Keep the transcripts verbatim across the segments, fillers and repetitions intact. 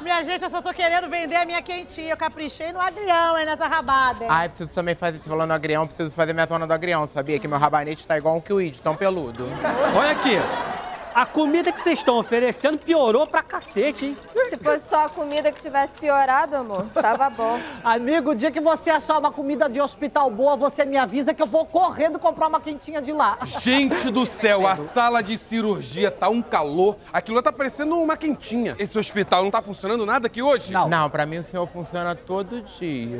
Minha gente, eu só tô querendo vender a minha quentinha. Eu caprichei no agrião, hein, nessa rabada, hein? Ai, preciso também fazer, você falando do agrião, preciso fazer minha zona do agrião, sabia? Que meu rabanete tá igual um kiwi, tão peludo. Olha aqui. A comida que vocês estão oferecendo piorou pra cacete, hein? Se fosse só a comida que tivesse piorado, amor, tava bom. Amigo, o dia que você achar uma comida de hospital boa, você me avisa que eu vou correndo comprar uma quentinha de lá. Gente do céu, a sala de cirurgia tá um calor. Aquilo lá tá parecendo uma quentinha. Esse hospital não tá funcionando nada aqui hoje? Não. Não, pra mim o senhor funciona todo dia.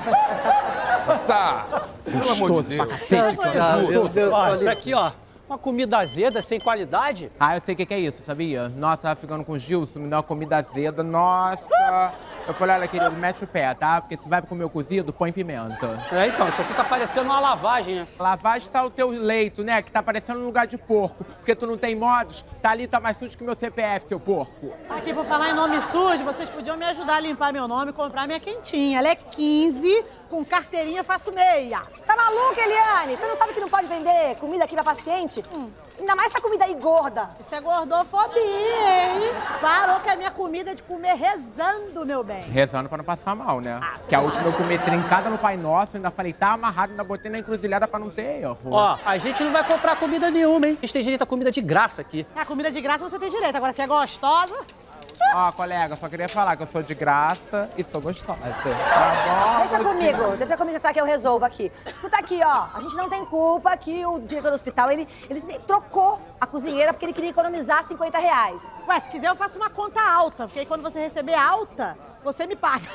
Sá, pelo amor de Deus. Cacete, cara. Meu Deus, ó, isso aqui, ó. Uma comida azeda, sem qualidade? Ah, eu sei o que, que é isso, sabia? Nossa, tava ficando com o Gilson, me deu uma comida azeda, nossa. Eu falei, olha, querido, mete o pé, tá? Porque se vai comer o cozido, põe pimenta. É, então, isso aqui tá parecendo uma lavagem, né? Lavagem tá o teu leito, né? Que tá parecendo um lugar de porco. Porque tu não tem modos, tá ali, tá mais sujo que meu C P F, seu porco. Aqui, por falar em nome sujo, vocês podiam me ajudar a limpar meu nome e comprar minha quentinha. Ela é quinze, com carteirinha faço meia. Tá maluca, Eliane? Você não sabe que não pode vender comida aqui pra paciente? Hum. Ainda mais essa comida aí gorda. Isso é gordofobia, hein? Parou que a minha comida é de comer rezando, meu bem. Rezando pra não passar mal, né? Ah, que a última eu comi trincada no Pai Nosso, ainda falei, tá amarrado, ainda botei na encruzilhada pra não ter erro. Ó, a gente não vai comprar comida nenhuma, hein? A gente tem direito a comida de graça aqui. A comida de graça você tem direito, agora se é gostosa... Ó, colega, só queria falar que eu sou de graça e sou gostosa. Tá bom? Deixa comigo, deixa comigo, sabe que eu resolvo aqui. Escuta aqui, ó, a gente não tem culpa que o diretor do hospital, ele, ele trocou a cozinheira porque ele queria economizar cinquenta reais. Ué, se quiser eu faço uma conta alta, porque aí quando você receber alta, você me paga.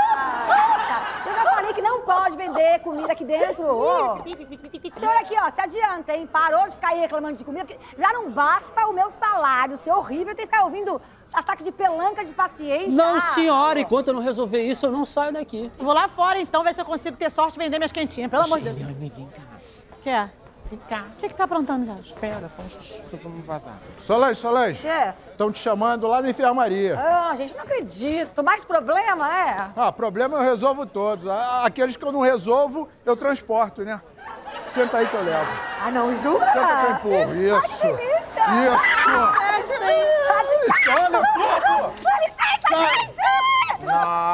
Ah, eu já falei que não pode vender comida aqui dentro. Ô. O senhor aqui, ó, se adianta, hein? Parou de ficar aí reclamando de comida, porque já não basta o meu salário ser horrível, tem que ficar ouvindo ataque de pelanca de paciente. Não, ah, senhora, enquanto eu não resolver isso, eu não saio daqui. Vou lá fora, então, ver se eu consigo ter sorte de vender minhas quentinhas, pelo amor de Deus. Vem cá. O que é? Vem cá. O que que tá aprontando já? Espera, só um xixi, vamos vazar. Solange, Solange. O quê? Estão te chamando lá na enfermaria. Ah, gente, não acredito. Mais problema, é? Ah, problema eu resolvo todos. Ah, aqueles que eu não resolvo, eu transporto, né? Senta aí que eu levo. Ah, não, jura? Senta que eu empurro. Isso. Ai, que delícia. Isso. Isso, olha, pô. Dá licença, gente!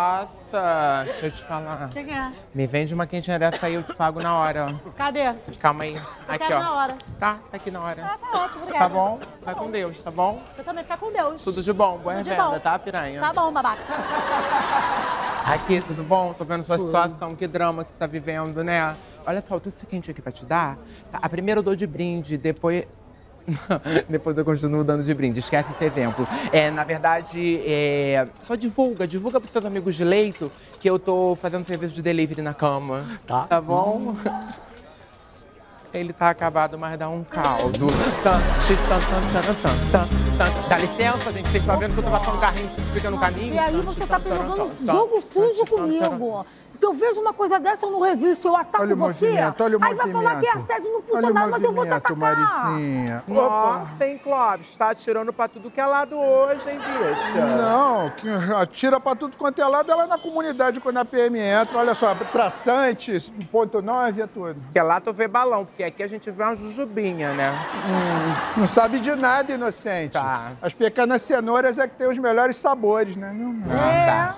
Nossa, deixa eu te falar. O que que é? Me vende uma quentinha dessa aí, eu te pago na hora. Cadê? Calma aí. Eu Aqui, quero ó. na hora. Tá, tá aqui na hora. Ah, tá ótimo, obrigada. Tá bom? Vai com Deus, tá bom? Você também fica com Deus. Tudo de bom, boa Tudo de revenda, bom. tá, piranha? Tá bom, babaca. Aqui, tudo bom? Tô vendo sua situação, que drama que você tá vivendo, né? Olha só, eu tô quentinha aqui pra te dar. Tá, a primeira eu dou de brinde, depois... Depois eu continuo dando de brinde, esquece esse exemplo. É, na verdade, é... só divulga, divulga pros seus amigos de leito que eu tô fazendo serviço de delivery na cama. Tá. Tá bom? Ele tá acabado, mas dá um caldo. Tan, ti, tan, tan, tan, tan, tan, tan. Dá licença, gente, vocês estão vendo que eu tô passando um carrinho que fica no caminho? E aí Tan, você ti, tá tan, tan, pegando tan, jogo tan, sujo tan, tan, comigo. Eu vejo uma coisa dessa, eu não resisto, eu ataco Olha o você. movimento, olha o aí vai movimento. falar que é assédio no Olha o funcionário, mas eu vou te movimento, atacar. Maricinha. Opa. Nossa, hein, Clóvis? Tá atirando pra tudo que é lado hoje, hein, bicha? Não, que atira pra tudo quanto é lado, ela é na comunidade quando a P M entra. Olha só, traçante, ponto nove, é tudo. Porque lá tu vê balão, porque aqui a gente vê uma jujubinha, né? Hum, não sabe de nada, inocente. Tá. As pequenas cenouras é que tem os melhores sabores, né? Não, não. Ah, tá.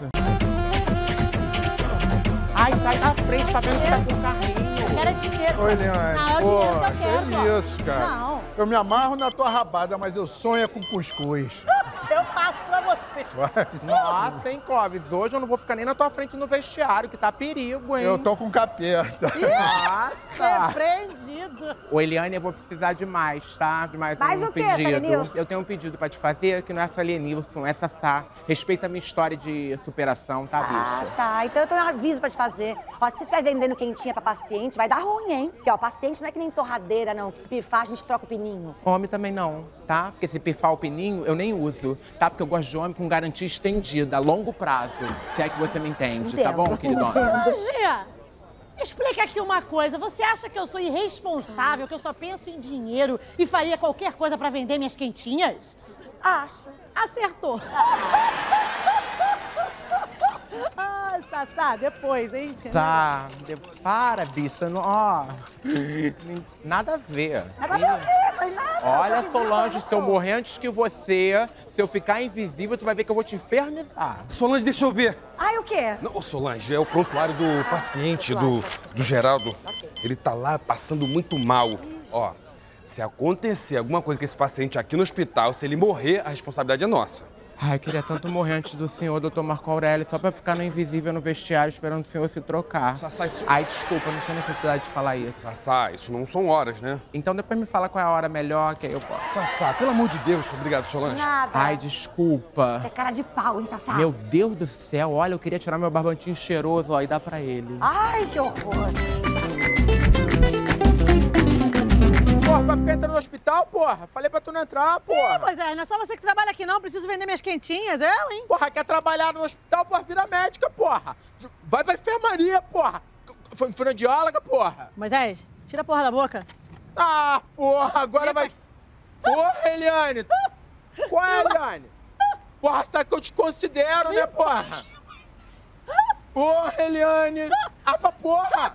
Ai, sai da frente, tá vendo que tá com carrinho. Eu quero é dinheiro. Oi, Leone. Não, é o dinheiro que eu quero, que pô. isso, cara. Não. Eu me amarro na tua rabada, mas eu sonho é com cuscuz. Eu faço pra você. Vai. Nossa, hein, Clóvis? Hoje eu não vou ficar nem na tua frente no vestiário, que tá perigo, hein? Eu tô com capeta. Nossa! Repreendido. Ô, Eliane, eu vou precisar de mais, tá? De mais Mais um o quê, pedido. Salenilson? Eu tenho um pedido pra te fazer, que não é Salenilson, é Sassá. Respeita a minha história de superação, tá, Ah, bicha? tá. Então eu tenho um aviso pra te fazer. Ó, se você estiver vendendo quentinha pra paciente, vai dar ruim, hein? Porque, ó, paciente não é que nem torradeira, não. Que se pifar, a gente troca o pininho. Homem também não, tá? Porque se pifar o pininho, eu nem uso, tá? Porque eu gosto de homem com garantia estendida, a longo prazo. Se é que você me entende, tá bom, queridona? Ô, Gia, explica aqui uma coisa. Você acha que eu sou irresponsável, que eu só penso em dinheiro e faria qualquer coisa pra vender minhas quentinhas? Acho. Acertou. Ah, Sassá, depois, hein? Tá, de- para, bicha, não, ó. Nada a ver. Nada a ver, foi nada. Olha, Solange, se eu morrer antes que você, se eu ficar invisível, tu vai ver que eu vou te infernizar. Solange, deixa eu ver. Ai, o quê? Não, ô, Solange, é o prontuário do paciente, do, do Geraldo. Ele tá lá passando muito mal. Ó, se acontecer alguma coisa com esse paciente aqui no hospital, se ele morrer, a responsabilidade é nossa. Ai, eu queria tanto morrer antes do senhor, doutor Marco Aurélio, só pra ficar no invisível no vestiário esperando o senhor se trocar. Sassá, isso... Ai, desculpa, não tinha necessidade de falar isso. Sassá, isso não são horas, né? Então depois me fala qual é a hora melhor, que aí eu posso. Sassá, pelo amor de Deus, obrigado, Solange. Nada. Ai, desculpa. Você é cara de pau, hein, Sassá? Meu Deus do céu, olha, eu queria tirar meu barbantinho cheiroso, ó, e dar pra ele. Ai, que horror. Porra, vai ficar entrando no hospital, porra? Falei pra tu não entrar, porra. Ih, Moisés, não é só você que trabalha aqui, não. Preciso vender minhas quentinhas, eu, hein? Porra, quer trabalhar no hospital, porra, vira médica, porra. Vai pra enfermaria, porra. Foi fonoaudióloga, porra. Moisés, tira a porra da boca. Ah, porra, agora vai... Porra, Eliane. Qual é, Eliane? Porra, sabe que eu te considero, né, porra? Porra, Eliane. Ah, pra porra.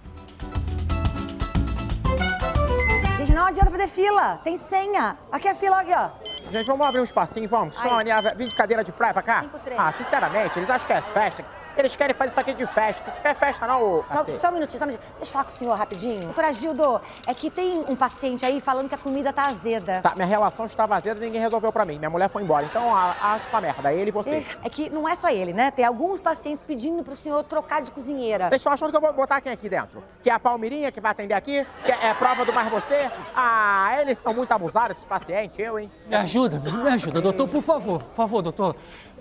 Gente, não adianta fazer fila. Tem senha. Aqui é a fila, aqui, ó. Gente, vamos abrir um espacinho, vamos? Sônia, vem de cadeira de praia pra cá? cinco, três. Ah, sinceramente, eles acham que é festa. Eles querem fazer isso aqui de festa. Isso não é festa, não, ô... Só, só um minutinho, só um minutinho. Deixa eu falar com o senhor rapidinho. Doutora Gildo, é que tem um paciente aí falando que a comida tá azeda. Tá, minha relação estava azeda e ninguém resolveu pra mim. Minha mulher foi embora. Então, a arte tá merda. Ele e você. É que não é só ele, né? Tem alguns pacientes pedindo pro senhor trocar de cozinheira. Vocês estão achando que eu vou botar quem aqui dentro? Que é a Palmirinha que vai atender aqui? Que é prova do mais você? Ah, eles são muito abusados, esses pacientes, eu, hein? Me ajuda, me ajuda, doutor, por favor. Por favor, doutor.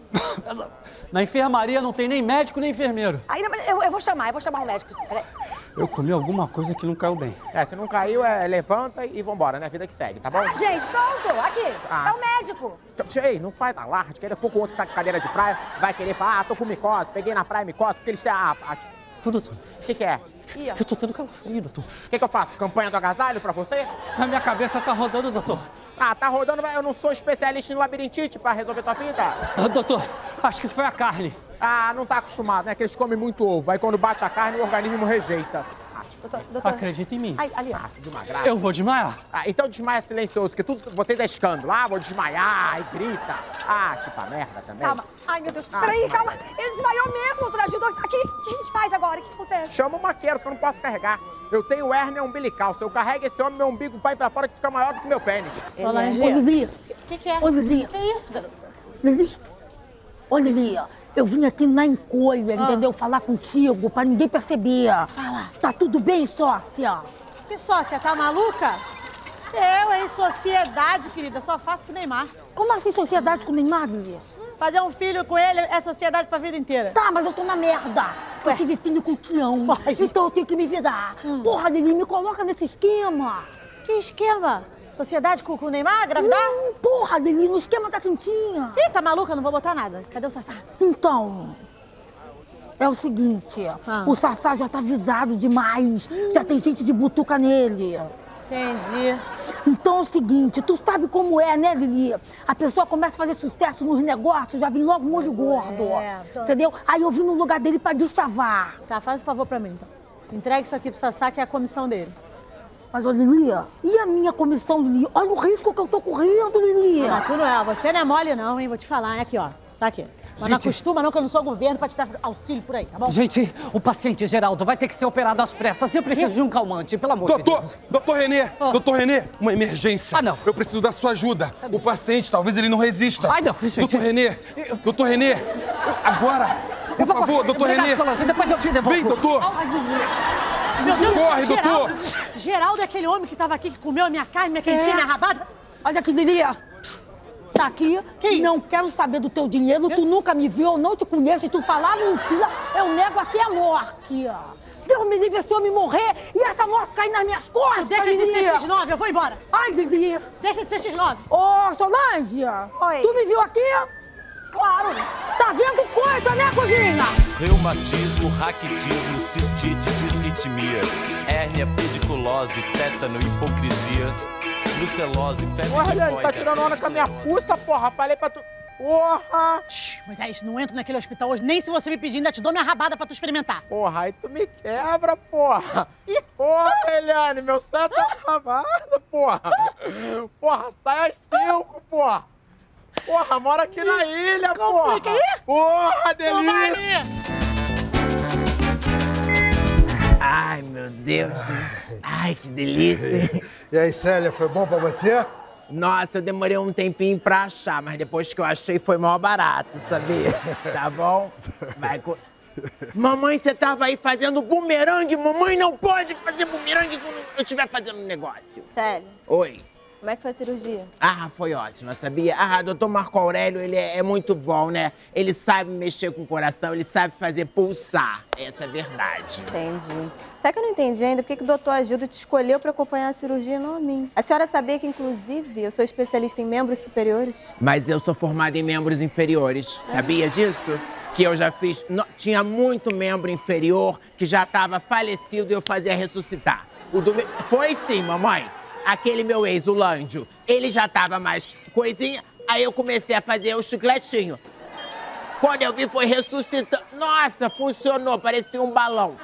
Na enfermaria não tem nem médico nem enfermeiro. Aí, eu, eu vou chamar, eu vou chamar um médico. Peraí. Eu comi alguma coisa que não caiu bem. É, se não caiu, é, levanta e vambora, né? Vida que segue, tá bom? Ah, gente, pronto. Aqui, Ah. é o médico. Ei, não faz alarde, que daqui a pouco o outro que tá com cadeira de praia vai querer falar, ah, tô com micose, peguei na praia micose, porque eles têm a... a... Ô, doutor, O que que é? Ih, ó. eu tô tendo calafrio, doutor. O que que eu faço? Campanha do agasalho pra você? A minha cabeça tá rodando, doutor. Ah, tá rodando, eu não sou especialista em labirintite pra resolver tua vida. Ah, doutor, acho que foi a carne. Ah, não tá acostumado, né? Que eles comem muito ovo. Aí quando bate a carne, o organismo rejeita. Ah, tipo, Doutor, doutor. Acredita em mim. Ai, ali, ó. ah, de uma graça. Eu vou desmaiar. Ah, então desmaia silencioso, que tudo vocês é escândalo. Ah, vou desmaiar, e grita. Ah, tipo a merda também. Calma. Ai, meu Deus. Ah, Peraí, calma. calma. Ele desmaiou mesmo, doutora Gildo. Aqui, o que a gente faz agora? O que acontece? Chama o maqueiro, que eu não posso carregar. Eu tenho hérnia umbilical. Se eu carrego esse homem, meu umbigo vai pra fora que fica maior do que meu pênis. Solange. Ô, Lili, O que, que é? ô, Lili, Que isso, garota? Lili, ô, Lili, eu vim aqui na encolha, entendeu? Falar contigo, pra ninguém perceber. Fala. Tá tudo bem, sócia? Que sócia, tá maluca? Eu, em sociedade, querida, só faço com o Neymar. Como assim sociedade com o Neymar, Lili? Fazer um filho com ele é sociedade pra vida inteira. Tá, mas eu tô na merda. Eu Ué. tive filho com o Tião, Ai. então eu tenho que me virar. Porra, Lili, me coloca nesse esquema. Que esquema? Sociedade com, com o Neymar, gravidar? Não, porra, Lili, no esquema da quentinha. Ih, tá maluca? Não vou botar nada. Cadê o Sassá? Então, é o seguinte, Ah. o Sassá já tá avisado demais. Já tem gente de butuca nele. Entendi. Então é o seguinte, tu sabe como é, né, Lili? A pessoa começa a fazer sucesso nos negócios, já vem logo molho gordo. É, tô- Entendeu? Aí eu vim no lugar dele pra deschavar. Tá, faz um favor pra mim, então. Entregue isso aqui pro Sassá, que é a comissão dele. Mas, ô, Lili, e a minha comissão, Lili? Olha o risco que eu tô correndo, Lili. Ah, tu não é, você não é mole não, hein? Vou te falar, é aqui, ó. Tá aqui. Mas não Gente. acostuma não, que eu não sou governo pra te dar auxílio por aí, tá bom? Gente, o paciente Geraldo vai ter que ser operado às pressas. Eu preciso de um calmante, pelo amor de Doutor, Deus. doutor Renê, doutor Renê, uma emergência. Ah, não. Eu preciso da sua ajuda. O paciente, talvez ele não resista. Ai, não, gente. Doutor Renê, doutor Renê, agora, por favor, doutor Obrigado, Renê. Solange, depois eu te devolvo. Vem, doutor. Meu Deus Corre, do céu, doutor. Geraldo! Geraldo é aquele homem que tava aqui, que comeu a minha carne, minha quentinha, minha rabada? Olha aqui, Lili. Tá aqui, Que isso? não quero saber do teu dinheiro, tu nunca me viu, eu não te conheço, se tu falar mentira, eu nego até a morte. Deus me livre se eu me morrer e essa morte cair nas minhas costas, Deixa de Lili. ser X nove, eu vou embora. Ai, Lili. Deixa de ser X nove. Ô, Solange. Oi. Tu me viu aqui? Claro. Tá vendo coisa, né, cozinha? Reumatismo, raquitismo, cistite, disritmia, hérnia, pediculose, tétano, hipocrisia, brucelose, febre Porra, Eliane, tifoide, tá tirando onda com a minha fuça, porra. Falei pra tu... Porra! Shhh, mas é isso, não entro naquele hospital hoje, nem se você me pedir, ainda te dou minha rabada pra tu experimentar. Porra, aí tu me quebra, porra. Porra, Eliane, meu santo tá acabado, porra. Porra, sai às cinco, porra. Porra, mora aqui na ilha, porra. Complica aí? Porra, Então vai delícia. ali. Ai, meu Deus. Ai, que delícia. E aí, Célia, foi bom pra você? Nossa, eu demorei um tempinho pra achar, mas depois que eu achei foi mó barato, sabia? Tá bom? Vai co... Mamãe, você tava aí fazendo bumerangue. Mamãe não pode fazer bumerangue quando eu estiver fazendo um negócio. Sério? Oi. Como é que foi a cirurgia? Ah, foi ótima, sabia? Ah, doutor Marco Aurélio, ele é, é muito bom, né? Ele sabe mexer com o coração, ele sabe fazer pulsar. Essa é a verdade. Entendi. Sabe que eu não entendi ainda por que que o doutor Agildo te escolheu pra acompanhar a cirurgia e não a mim? A senhora sabia que, inclusive, eu sou especialista em membros superiores? Mas eu sou formada em membros inferiores. Sabia disso? Que eu já fiz... No... Tinha muito membro inferior que já estava falecido e eu fazia ressuscitar. O do... Foi sim, mamãe. Aquele meu ex, o Lândio, ele já tava mais coisinha, aí eu comecei a fazer o chicletinho. Quando eu vi, foi ressuscitando. Nossa, funcionou, parecia um balão.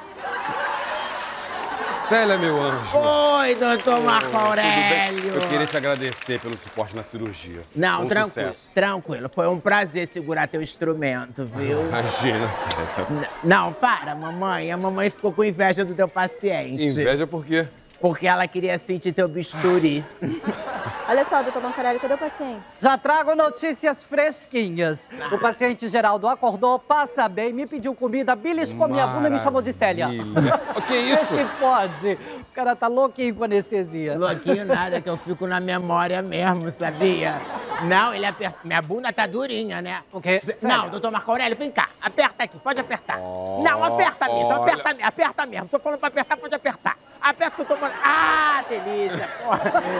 Célia, meu anjo. Oi, doutor Marco Tudo bem? Aurélio. Eu queria te agradecer pelo suporte na cirurgia. Não, Bom tranquilo, sucesso. tranquilo. Foi um prazer segurar teu instrumento, viu? Imagina, Célia. N- Não, para, mamãe. A mamãe ficou com inveja do teu paciente. Inveja por quê? Porque ela queria sentir teu bisturi. Olha só, doutor Marco Aurélio, cadê o paciente? Já trago notícias fresquinhas. O paciente Geraldo acordou, passa bem, me pediu comida, beliscou minha bunda e me chamou de Célia. O que é isso? Vê se pode. O cara tá louquinho com anestesia. Louquinho nada, que eu fico na memória mesmo, sabia? Não, ele aperta. Minha bunda tá durinha, né? O quê? Não, doutor Marco Aurélio, vem cá. Aperta aqui, pode apertar. Não, aperta mesmo, aperta mesmo, aperta mesmo. Tô falando pra apertar, pode apertar. Aperta que eu tô mandando. Ah, delícia, porra.